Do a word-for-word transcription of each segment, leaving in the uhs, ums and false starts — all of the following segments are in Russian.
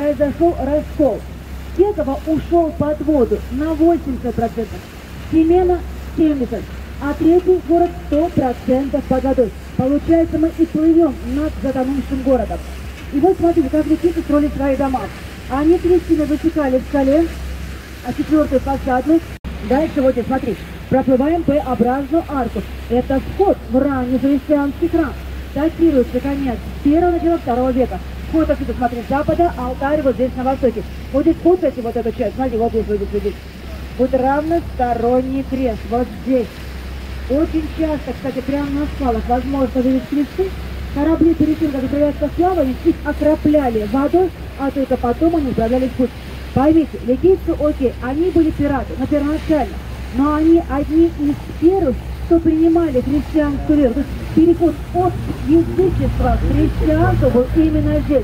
произошел раскол. Кекова ушел под воду на восемьдесят процентов, Семена семьдесят процентов, а третий город сто процентов под водой. Получается, мы и плывем над затонувшим городом. И вот смотрите, как ликийцы строили свои дома. Они трещины высекали в скале, а четвертый фасадный. Дальше вот здесь, смотри, проплываем П-образную арку. Это вход в ранний христианский храм. Датируется конец первого, начала второго века. Вход отсюда, смотри, с запада, алтарь вот здесь на востоке. Вот здесь, вот эти, вот эту часть, смотри, вот здесь, вот здесь, вот здесь. Вот равносторонний крест, вот здесь. Очень часто, кстати, прямо на скалах возможно видеть кресты. Корабли перед тем, как отправляться в плавание, их окропляли водой, а только потом они отправлялись в путь. Поймите, ликийцы, окей, они были пираты, но первоначально, но они одни из первых, кто принимали христианскую веру. То есть переход от язычества к христианству был именно здесь.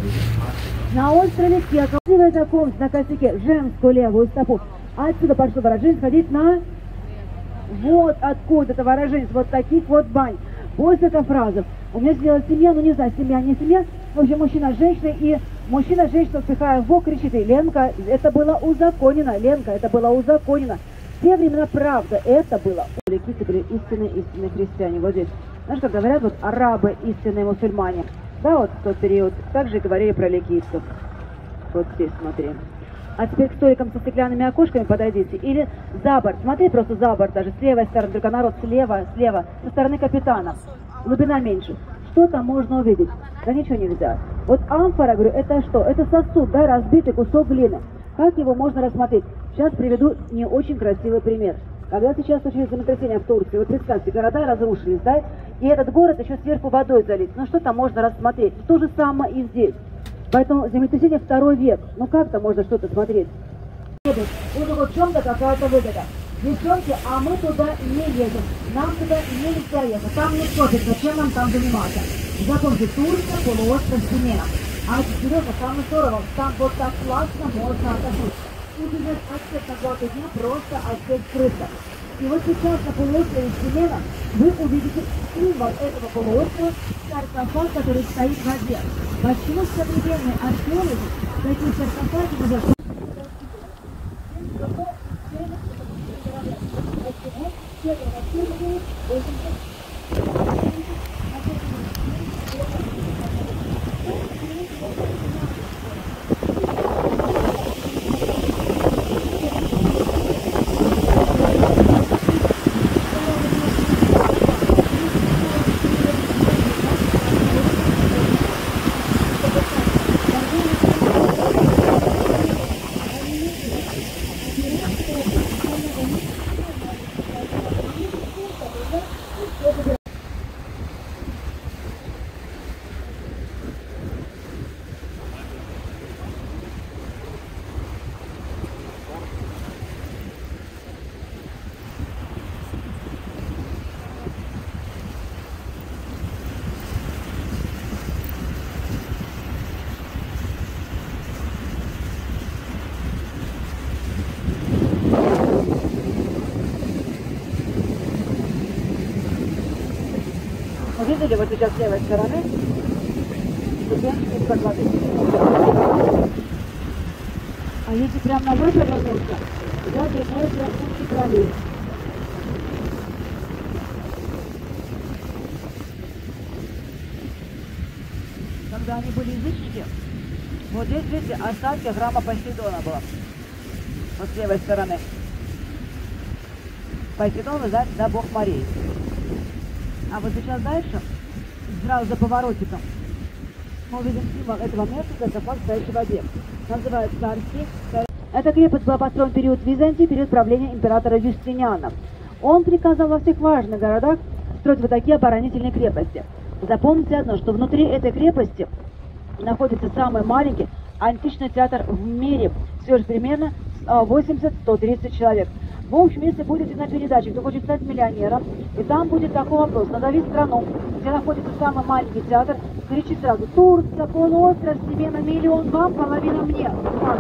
На острове Кекова, знакомьтесь на косяке женскую левую стопу. Отсюда пошло выражение сходить на... Вот откуда это выражение, вот таких вот бань. После этой фразы у меня сделала семья, ну не знаю, семья, не семья. В общем, мужчина с женщиной, и мужчина с женщиной, впихая в бок, кричит, и Ленка, это было узаконено, Ленка, это было узаконено. В те времена, правда, это было. Ликийцы были истинные, истинные христиане. Вот здесь, знаешь, как говорят, вот арабы, истинные мусульмане. Да, вот в тот период. Также говорили про ликийцев. Вот здесь, смотри. А теперь к столикам со стеклянными окошками подойдите. Или за борт. Смотри, просто за борт даже. С левой стороны, только народ слева, слева. Со стороны капитана. Глубина меньше. Что там можно увидеть? Да ничего нельзя. Вот амфора, говорю, это что? Это сосуд, да, разбитый кусок глины. Как его можно рассмотреть? Сейчас приведу не очень красивый пример. Когда сейчас случилось землетрясение в Турции, вот представьте, города разрушились, да? И этот город еще сверху водой залит. Ну что там можно рассмотреть? То же самое и здесь. Поэтому землетрясение второй век. Ну как-то можно что-то смотреть? Вот вот в чем-то какая-то выгода. Девчонки, а мы туда не едем. Нам туда нельзя ехать. Там не профит, зачем нам там заниматься? Запомните, Турция, полуостров Семена. А серьезно, там здорово, там вот так классно можно отдохнуть. Убежать аспект на два дня просто аспект крыса. И вот сейчас на полуострове Семена вы увидите символ этого полуострова, саркофаг, который стоит в воде. Почему современные археологи такие саркофаги называют? Видели вот сейчас с левой стороны ступеньки из-под воды. А если прямо на выходе вернуться, туда держится пути правее. Когда они были язычники, вот здесь, видите, остатки храма Посейдона было. Вот с левой стороны. Посейдон, вы знаете, да, бог морей. А вот сейчас дальше, сразу за поворотиком, мы увидим символ этого места, саркофаг, стоящий в воде. Называется Царский. Эта крепость была построена в период Византии, период правления императора Юстиниана. Он приказал во всех важных городах строить вот такие оборонительные крепости. Запомните одно, что внутри этой крепости находится самый маленький античный театр в мире. Всего же примерно восемьдесят — сто тридцать человек. В общем, если будете на передаче, кто хочет стать миллионером, и там будет такой вопрос: назови страну, где находится самый маленький театр, кричи сразу: Турция, полуостров, Семена, миллион вам, половина мне.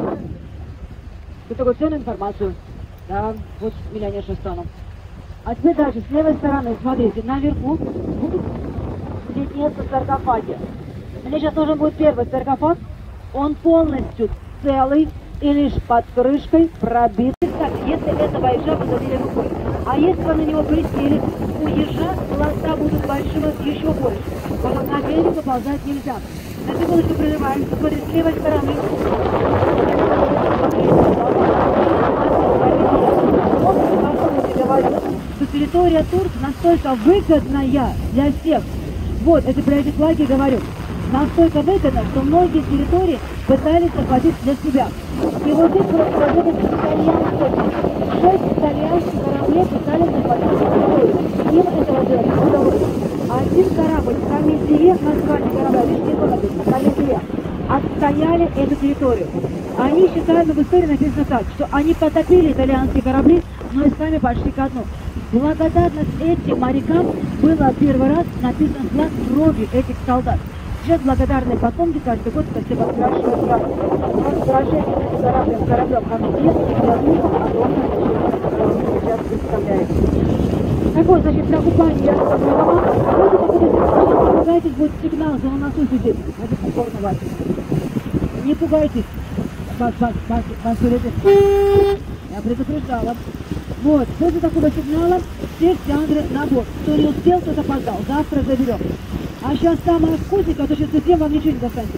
И такую ценную информацию. Да, вот миллионерша стану. А теперь дальше, с левой стороны, смотрите, наверху будут виднеться саркофаги. Мне сейчас нужен будет первый саркофаг. Он полностью целый и лишь под крышкой пробит. Кстати, если этого ежа подавили рукой, а если вы на него присели, у ежа глаза будут большими еще больше. Потом на берег выползать нельзя. На секундочку прерываемся, смотрите, с левой стороны. Что территория Турции настолько выгодная для всех. Вот, это про эти флаги говорю. Настолько выгодно, что многие территории пытались захватить для себя. И вот здесь вот вот итальянские, шесть итальянских кораблей пытались захватить территорию. Им этого делать не удалось. Один корабль, Камезире, название корабля, здесь не написано, Камезире, отстояли эту территорию. Они считают, но в истории написано так, что они потопили итальянские корабли, но и сами пошли ко дну. Благодарность этим морякам было первый раз написан флаг кровью этих солдат. Сейчас благодарные потомки каждый год это все подкрашивают флаг. Возвращение с кораблем, кораблем Камезире, огромное значение сейчас представляет. Так вот, значит, для купания я сказала вам, вот это будет, не пугайтесь, будет сигнал, за на носу сидит. Не пугайтесь, вас, вас, вас, вас, я предупреждала. Вот, после такого сигнала все тяндры на борт. Кто не успел, тот опоздал. Завтра заберем. А сейчас самое вкусненькое, то сейчас совсем вам ничего не достанется.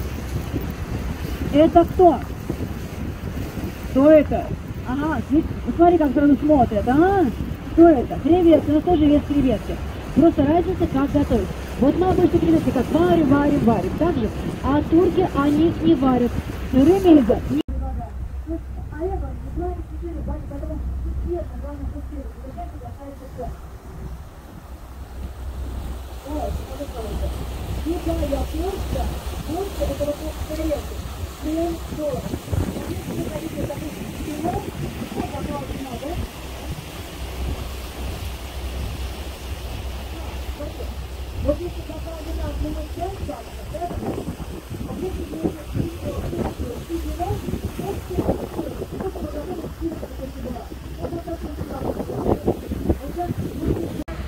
Это кто? Кто это? Ага, здесь, смотри, как сразу смотрят. Ага. Что это? Креветки, у нас тоже есть креветки. Просто разница, как готовить. Вот мы обычно креветки как варим, варим, варим. Так же. А турки, они их не варят. Сырыми едят. А это, поэтому честно, главное, быстрее. Зачем касается все? Ой, это Николая Порча, Порча это вот креветки. семь долларов. Если вы хотите закрыть кино, то попало кино, да? Вот если попал вина в минус пять баксов, да? А если вы не вина, то все, просто подготовить список, как и была. Вот так вот сюда. Вот так вот.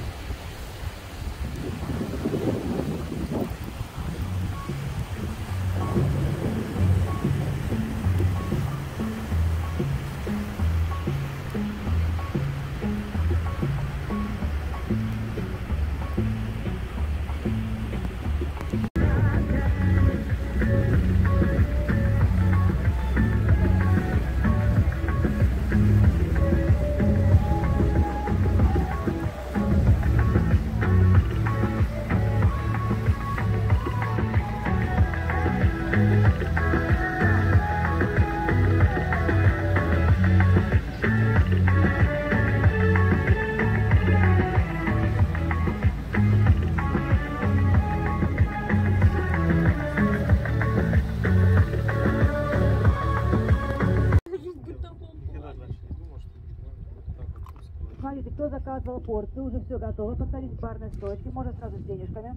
Смотрите, кто заказывал порцию, уже все готово. Подходите к барной стойке, можно сразу с денежками.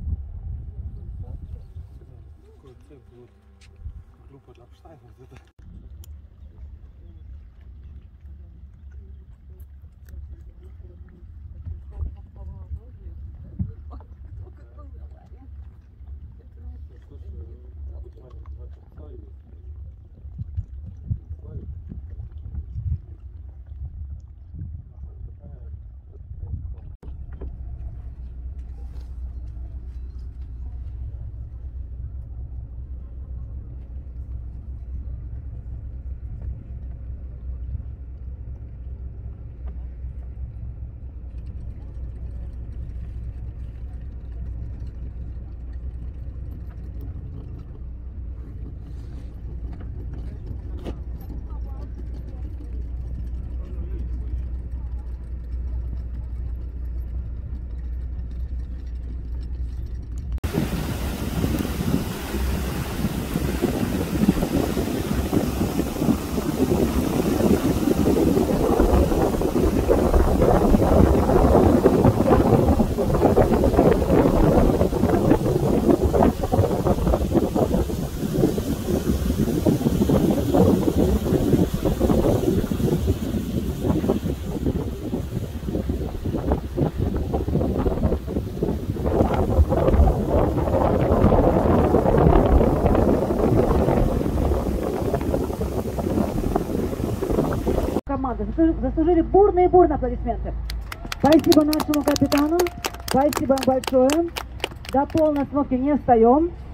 команда. Заслужили бурные-бурные аплодисменты. Спасибо нашему капитану. Спасибо большое. До полной остановки не встаем.